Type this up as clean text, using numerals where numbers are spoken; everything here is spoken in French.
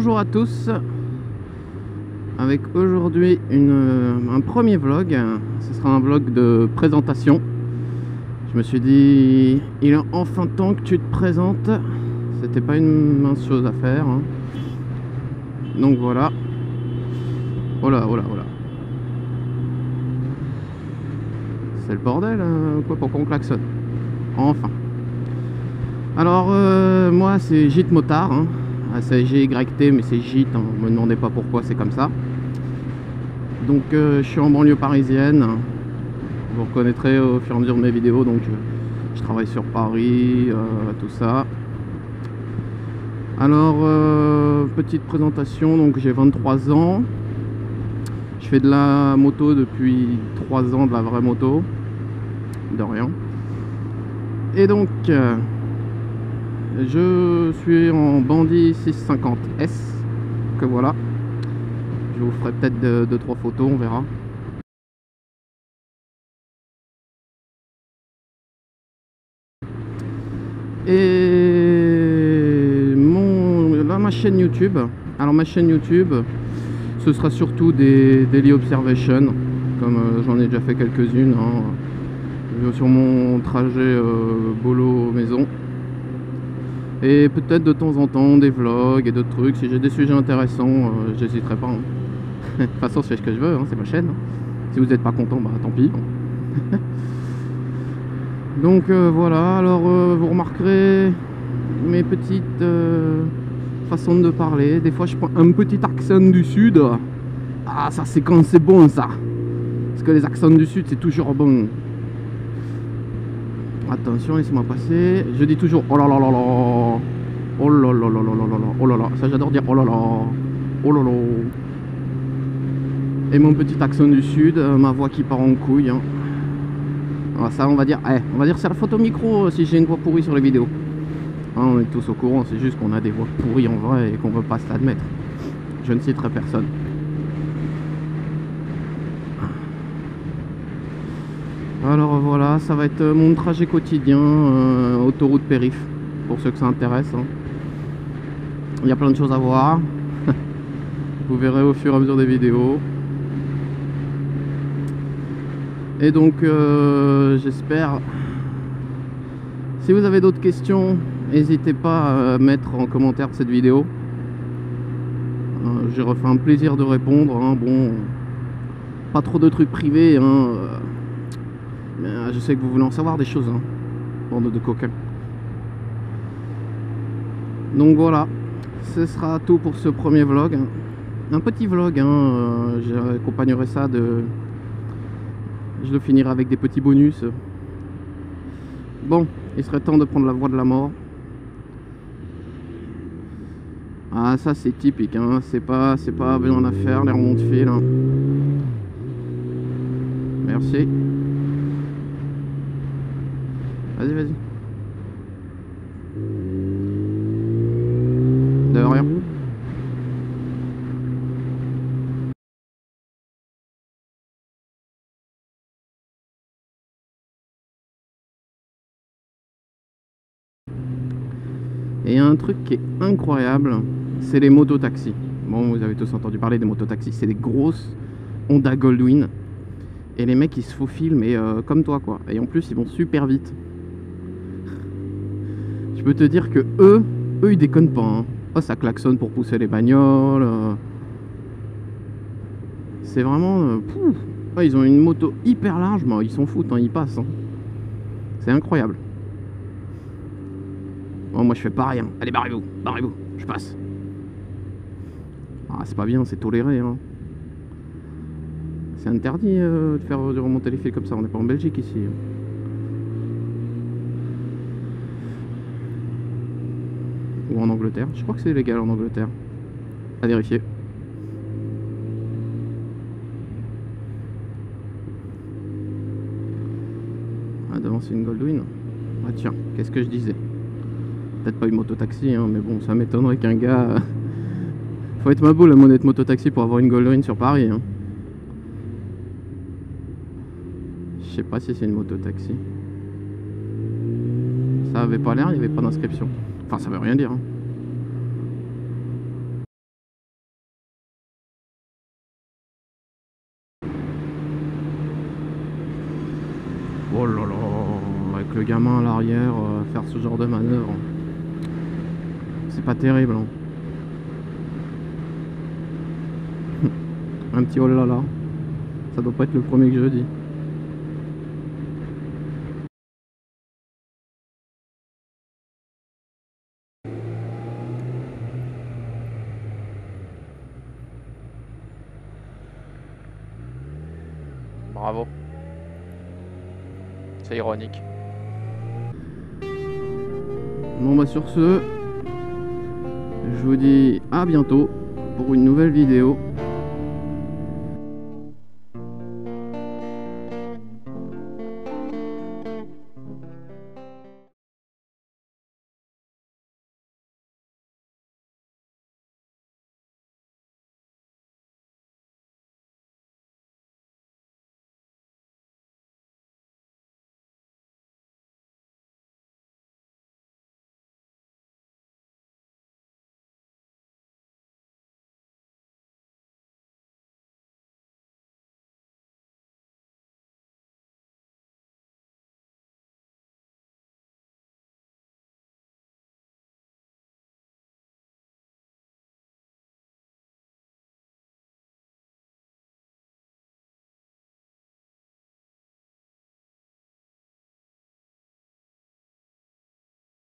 Bonjour à tous, avec aujourd'hui un premier vlog. Ce sera un vlog de présentation. Je me suis dit, il est enfin temps que tu te présentes. C'était pas une mince chose à faire, hein. Donc voilà. Voilà. C'est le bordel, quoi, pourquoi on klaxonne? Enfin. Alors, moi c'est Gîte Motard, hein. C'est GYT, mais c'est Gîte, hein. Me demandez pas pourquoi c'est comme ça. Donc je suis en banlieue parisienne. Vous reconnaîtrez au fur et à mesure de mes vidéos. Donc je travaille sur Paris, tout ça. Alors petite présentation, donc j'ai 23 ans. Je fais de la moto depuis 3 ans, de la vraie moto. De rien. Et donc je suis en Bandit 650S, que voilà. Je vous ferai peut-être 2-3 photos, on verra. Et ma chaîne YouTube. Alors ma chaîne YouTube, ce sera surtout des daily observations, comme j'en ai déjà fait quelques-unes, hein, sur mon trajet boulot maison. Et peut-être de temps en temps des vlogs et d'autres trucs. Si j'ai des sujets intéressants, j'hésiterai pas, hein. De toute façon, je fais ce que je veux, hein, c'est ma chaîne. Si vous n'êtes pas content, bah tant pis. Donc voilà, alors vous remarquerez mes petites façons de parler. Des fois je prends un petit accent du sud. Ah, ça c'est quand c'est bon, ça. Parce que les accents du sud c'est toujours bon. Attention, laissez-moi passer. Je dis toujours oh là là là là. Oh là là là là là là. Oh là là. Ça j'adore dire oh là là. Oh là là. Et mon petit accent du sud, ma voix qui part en couille, hein. Alors ça on va dire c'est la photo micro si j'ai une voix pourrie sur les vidéos, hein, on est tous au courant, c'est juste qu'on a des voix pourries en vrai et qu'on veut pas se l'admettre. Je ne citerai personne. Alors voilà, ça va être mon trajet quotidien, autoroute périph', pour ceux que ça intéresse, hein. Il y a plein de choses à voir. Vous verrez au fur et à mesure des vidéos. Et donc j'espère, si vous avez d'autres questions, n'hésitez pas à mettre en commentaire de cette vidéo. Je refais un plaisir de répondre, hein. Bon, pas trop de trucs privés, hein. Mais je sais que vous voulez en savoir des choses, hein, bande de coquins. Donc voilà, ce sera tout pour ce premier vlog. Un petit vlog, hein. J'accompagnerai ça de... Je le finirai avec des petits bonus. Bon, il serait temps de prendre la voie de la mort. Ah, ça c'est typique, hein. C'est pas besoin d'en faire, les remontes fil, hein. Merci. Vas-y. De rien. Et il y a un truc qui est incroyable, c'est les mototaxis. Bon, vous avez tous entendu parler des mototaxis, c'est des grosses Honda Goldwing. Et les mecs ils se faufilent, mais comme toi quoi. Et en plus ils vont super vite. Je peux te dire que eux ils déconnent pas, hein. Oh, ça klaxonne pour pousser les bagnoles. C'est vraiment... Oh, ils ont une moto hyper large, mais ils s'en foutent, hein, ils passent, hein. C'est incroyable. Oh, moi je fais pas rien. Allez, barrez-vous, je passe. Ah, c'est pas bien, c'est toléré, hein. C'est interdit de faire remonter les fils comme ça. On n'est pas en Belgique ici. Ou en Angleterre. Je crois que c'est légal en Angleterre. À vérifier. Ah, devant c'est une Goldwing. Ah tiens, qu'est-ce que je disais? Peut-être pas une mototaxi, hein, mais bon, ça m'étonnerait qu'un gars... Faut être ma boule, la monnaie de mototaxi pour avoir une Goldwing sur Paris, hein. Je sais pas si c'est une mototaxi. Ça avait pas l'air, il n'y avait pas d'inscription. Enfin, ça veut rien dire, hein. Oh là là, avec le gamin à l'arrière, faire ce genre de manœuvre, c'est pas terrible, hein. Un petit oh là là, ça doit pas être le premier que je dis. Bravo. C'est ironique. Bon bah sur ce, je vous dis à bientôt pour une nouvelle vidéo.